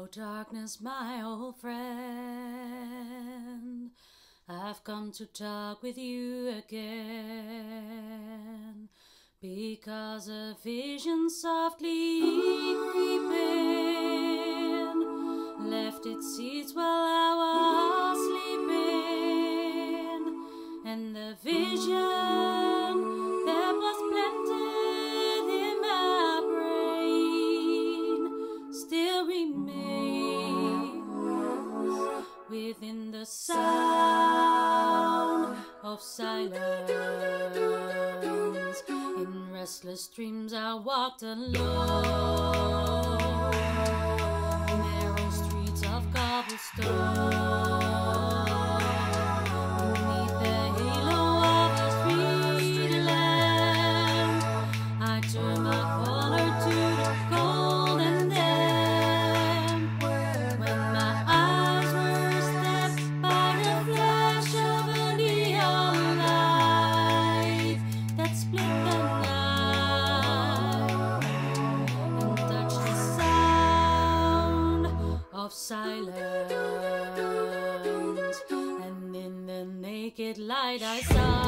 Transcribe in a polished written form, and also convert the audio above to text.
Oh, darkness, my old friend, I've come to talk with you again, because a vision softly creeping left its seeds while I was sleeping, and the vision that was planted in my brain still remains within the sound of silence. In restless dreams I walked alone, narrow streets of cobblestone. Beneath the halo of a street lamp, I turned my collar to the cold and damp. When my eyes were stabbed by the flash of a neon light that split the night and touched the sound of silence, and in the naked light I saw